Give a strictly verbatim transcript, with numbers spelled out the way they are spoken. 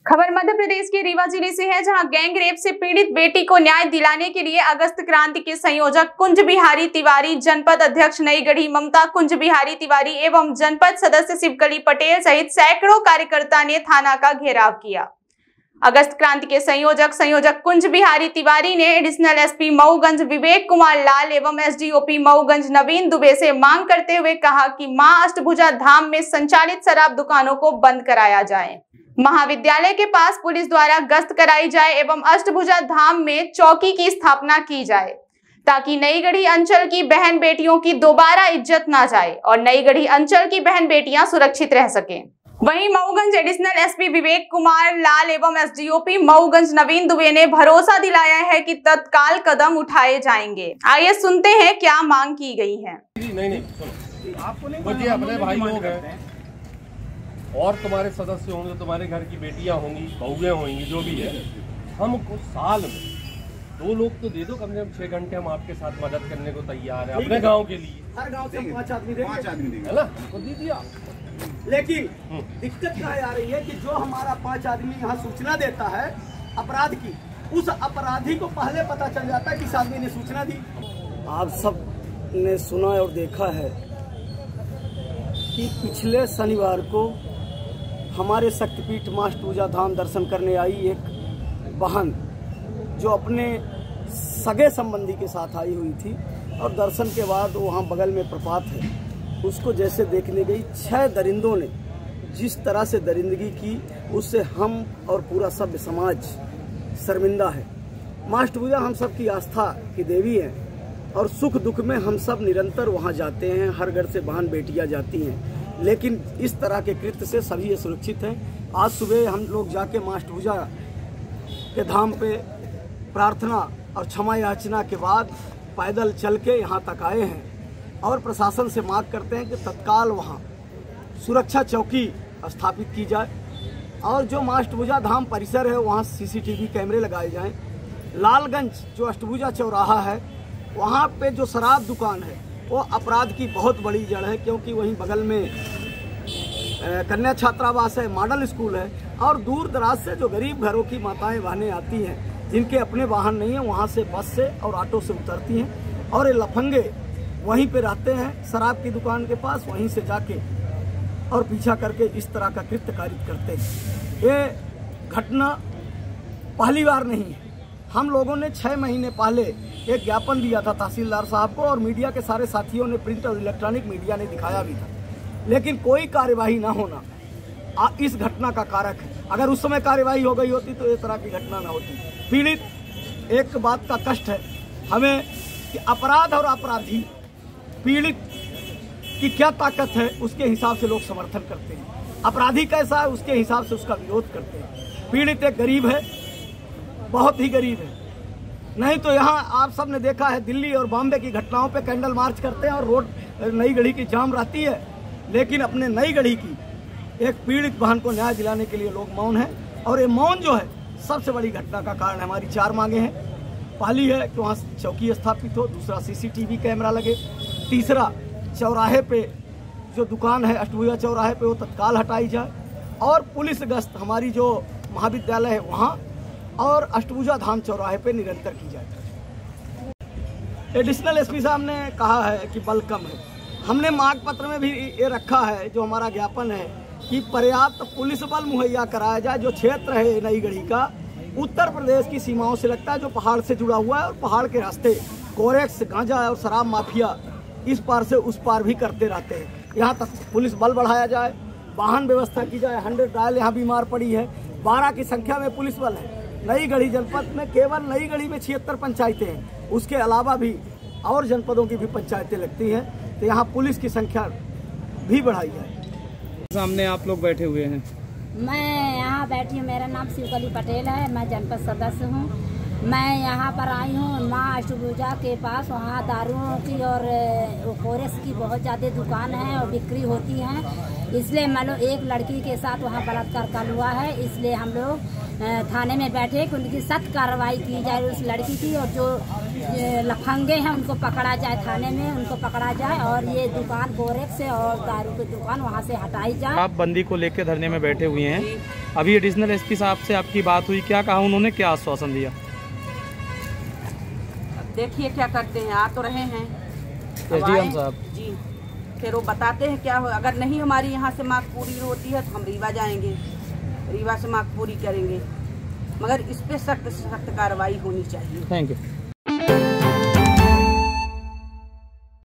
खबर मध्य प्रदेश के रीवा जिले से है, जहां गैंग रेप से पीड़ित बेटी को न्याय दिलाने के लिए अगस्त क्रांति के संयोजक कुंज बिहारी तिवारी, जनपद अध्यक्ष नईगढ़ी ममता कुंज बिहारी तिवारी एवं जनपद सदस्य शिवकली पटेल सहित सैकड़ों कार्यकर्ता ने थाना का घेराव किया। अगस्त क्रांति के संयोजक संयोजक कुंज बिहारी तिवारी ने एडिशनल एसपी मऊगंज विवेक कुमार लाल एवं एसडीओपी मऊगंज नवीन दुबे से मांग करते हुए कहा कि मां अष्टभुजा धाम में संचालित शराब दुकानों को बंद कराया जाए, महाविद्यालय के पास पुलिस द्वारा गश्त कराई जाए एवं अष्टभुजा धाम में चौकी की स्थापना की जाए, ताकि नईगढ़ी अंचल की बहन बेटियों की दोबारा इज्जत ना जाए और नईगढ़ी अंचल की बहन बेटियां सुरक्षित रह सकें। वहीं मऊगंज एडिशनल एसपी विवेक कुमार लाल एवं एसडीओपी मऊगंज नवीन दुबे ने भरोसा दिलाया है कि तत्काल कदम उठाए जाएंगे। आइए सुनते हैं क्या मांग की गई है। नहीं नहीं बच्चे अपने भाई लोग हैं और तुम्हारे सदस्य होंगे, तुम्हारे घर की बेटियां होंगी, बहुएं होंगी, जो भी है, हमको साल में दो लोग तो दे दो, कम से कम छह घंटे हम आपके साथ मदद करने को तैयार है अपने गांव के लिए। हर गांव से पांच आदमी पांच आदमी है ना, तो दे दिया। लेकिन दिक्कत क्या आ रही है कि जो हमारा पांच आदमी यहाँ सूचना देता है अपराध की, उस अपराधी को पहले पता चल जाता है किस आदमी ने सूचना दी। आप सब ने सुना और देखा है कि पिछले शनिवार को हमारे शक्तिपीठ मां अष्टभुजा धाम दर्शन करने आई एक बहन, जो अपने सगे संबंधी के साथ आई हुई थी, और दर्शन के बाद वहाँ बगल में प्रपात है, उसको जैसे देखने गई, छह दरिंदों ने जिस तरह से दरिंदगी की, उससे हम और पूरा सभ्य समाज शर्मिंदा है। मां अष्टभुजा हम सब की आस्था की देवी है और सुख दुख में हम सब निरंतर वहाँ जाते हैं, हर घर से बहन बेटियाँ जाती हैं, लेकिन इस तरह के कृत्य से सभी सुरक्षित हैं। आज सुबह हम लोग जाके मां अष्टभुजा के धाम पे प्रार्थना और क्षमा याचना के बाद पैदल चल के यहाँ तक आए हैं और प्रशासन से मांग करते हैं कि तत्काल वहाँ सुरक्षा चौकी स्थापित की जाए और जो मां अष्टभुजा धाम परिसर है वहाँ सीसीटीवी कैमरे लगाए जाएं। लालगंज जो अष्टभुजा चौराहा है, वहाँ पे जो शराब दुकान है वो अपराध की बहुत बड़ी जड़ है, क्योंकि वहीं बगल में कन्या छात्रावास है, मॉडल स्कूल है, और दूर दराज से जो गरीब घरों की माताएं बहनें आती हैं जिनके अपने वाहन नहीं है, वहाँ से बस से और ऑटो से उतरती हैं और ये लफंगे वहीं पे रहते हैं शराब की दुकान के पास, वहीं से जाके और पीछा करके इस तरह का कृत्य कारित करते हैं। ये घटना पहली बार नहीं है। हम लोगों ने छः महीने पहले एक ज्ञापन दिया था तहसीलदार साहब को और मीडिया के सारे साथियों ने, प्रिंट और इलेक्ट्रॉनिक मीडिया ने दिखाया भी था, लेकिन कोई कार्यवाही ना होना इस घटना का कारक है। अगर उस समय कार्यवाही हो गई होती तो इस तरह की घटना ना होती। पीड़ित एक बात का कष्ट है हमें कि अपराध और अपराधी, पीड़ित की क्या ताकत है उसके हिसाब से लोग समर्थन करते हैं, अपराधी कैसा है उसके हिसाब से उसका विरोध करते हैं। पीड़ित एक गरीब है, बहुत ही गरीब है, नहीं तो यहाँ आप सब ने देखा है दिल्ली और बॉम्बे की घटनाओं पे कैंडल मार्च करते हैं और रोड नईगढ़ी की जाम रहती है, लेकिन अपने नईगढ़ी की एक पीड़ित बहन को न्याय दिलाने के लिए लोग मौन है। और ये मौन जो है सबसे बड़ी घटना का कारण। हमारी चार मांगे हैं। पहली है कि वहाँ चौकी स्थापित हो, दूसरा सीसीटीवी कैमरा लगे, तीसरा चौराहे पे जो दुकान है अष्टभुजा चौराहे पे वो तत्काल हटाई जाए, और पुलिस गश्त हमारी जो महाविद्यालय है वहाँ और अष्टभुजा धाम चौराहे पे निरंतर की जाए। एडिशनल एसपी साहब ने कहा है कि बल कम है। हमने मांग पत्र में भी ये रखा है, जो हमारा ज्ञापन है, कि पर्याप्त पुलिस बल मुहैया कराया जाए। जो क्षेत्र है नईगढ़ी का उत्तर प्रदेश की सीमाओं से लगता है, जो पहाड़ से जुड़ा हुआ है, और पहाड़ के रास्ते कोरेक्स, गांजा और शराब माफिया इस पार से उस पार भी करते रहते हैं। यहाँ तक पुलिस बल बढ़ाया जाए, वाहन व्यवस्था की जाए। हंड्रेड डायल यहाँ बीमार पड़ी है, बारह की संख्या में पुलिस बल है। नईगढ़ी जनपद में केवल नईगढ़ी में छिहत्तर पंचायतें हैं, उसके अलावा भी और जनपदों की भी पंचायतें लगती हैं, तो यहाँ पुलिस की संख्या भी बढ़ाई जाए। सामने आप लोग बैठे हुए हैं। मैं यहाँ बैठी हूँ, मेरा नाम शिवकली पटेल है, मैं जनपद सदस्य हूँ। मैं यहाँ पर आई हूँ माँ अष्टभुजा के पास, वहाँ दारुओं की और कोरेस की बहुत ज़्यादा दुकान है और बिक्री होती है, इसलिए मान लो एक लड़की के साथ वहाँ बलात्कार कर हुआ है। इसलिए हम लोग थाने में बैठे कि उनकी सख्त कार्रवाई की जाए उस लड़की की, और जो लफंगे हैं उनको पकड़ा जाए, थाने में उनको पकड़ा जाए, और ये दुकान कोरेक्स से और दारू की दुकान वहाँ से हटाई जाए। आप बंदी को लेकर धरने में बैठे हुए हैं, अभी एडिशनल एसपी साहब से आपकी बात हुई, क्या कहा उन्होंने, क्या आश्वासन दिया? देखिए क्या करते हैं, आ तो रहे हैं एसडीएम साहब जी, फिर वो बताते हैं क्या हो। अगर नहीं हमारी यहाँ से मांग पूरी होती है तो हम रीवा जाएंगे, रीवा से मांग पूरी करेंगे, मगर इस पे सख्त सख्त कार्रवाई होनी चाहिए। Thank you.